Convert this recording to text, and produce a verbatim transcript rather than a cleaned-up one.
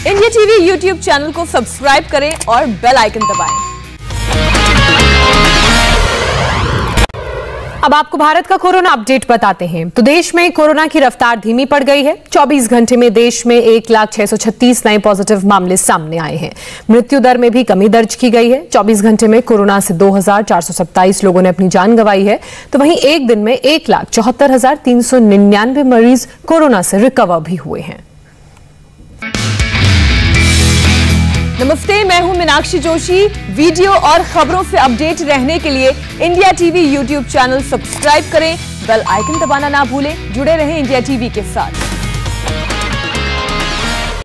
India TV YouTube channel को subscribe करें और बेल आइकन दबाएं। अब आपको भारत का कोरोना अपडेट बताते हैं। तो देश में कोरोना की रफ्तार धीमी पड़ गई है। चौबीस घंटे में देश में एक लाख छह सौ छत्तीस नए पॉजिटिव मामले सामने आए हैं। मृत्यु दर में भी कमी दर्ज की गई है। चौबीस घंटे में कोरोना से दो हजार चार सौ सत्ताईस लोगों ने अपनी जान गंवाई है। तो वहीं एक दिन में एक लाख चौहत्तर हजार तीन सौ निन्यानवे मरीज कोरोना से रिकवर भी हुए हैं। नमस्ते, मैं हूं मीनाक्षी जोशी। वीडियो और खबरों से अपडेट रहने के लिए India TV YouTube channel subscribe करें, बेल आइकन दबाना ना भूलें। जुड़े रहें इंडिया टीवी के साथ।